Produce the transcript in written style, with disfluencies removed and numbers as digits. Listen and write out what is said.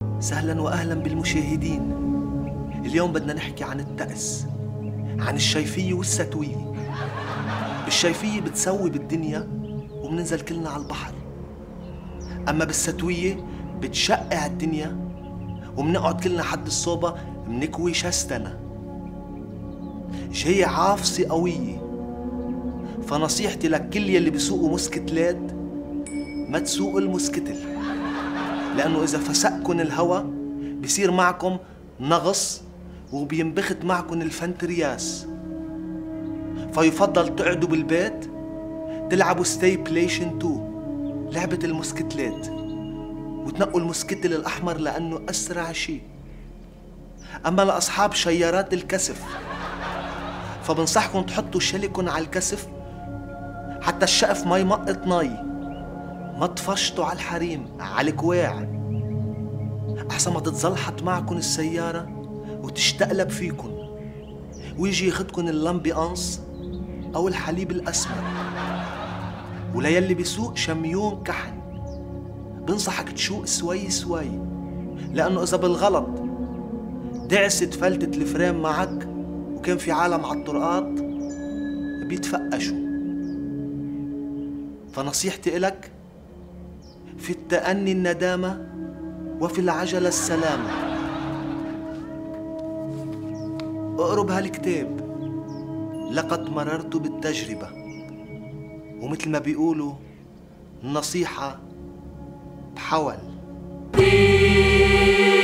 سهلا وأهلا بالمشاهدين. اليوم بدنا نحكي عن التأس، عن الشيفية والستوية. بالشيفية بتسوي بالدنيا وبننزل كلنا على البحر، أما بالستوية بتشقع الدنيا وبنقعد كلنا حد الصوبة بنكوي شستنا. جاية عافصة قوية، فنصيحتي لك كل يلي بيسوقوا موسكتلات ما تسوقوا الموسكتل، لأنه إذا فسقكن الهوا بصير معكم نغص وبينبخت معكم الفنترياس. فيفضل تقعدوا بالبيت تلعبوا ستاي بلايشن 2 لعبة الموسكتلات، وتنقوا الموسكتل الأحمر لأنه أسرع شيء. أما لأصحاب شيارات الكسف فبنصحكم تحطوا شلكن على الكسف حتى الشقف ما يمقط مي، ما تفشطوا على الحريم على الكواع، أحسن ما تتزلحط معكن السيارة وتشتقلب فيكن ويجي ياخدكن اللامبيانس أو الحليب الأسمر. وليلي بيسوق شميون كحل بنصحك تشوق سوي سوي، لأنه إذا بالغلط دعست فلتة الفريم معك وكان في عالم على الطرقات بيتفقشوا. فنصيحتي إلك في التأني الندامة وفي العجلة السلامة. اقرب هالكتاب، لقد مررت بالتجربة، ومثل ما بيقولوا النصيحة بحول.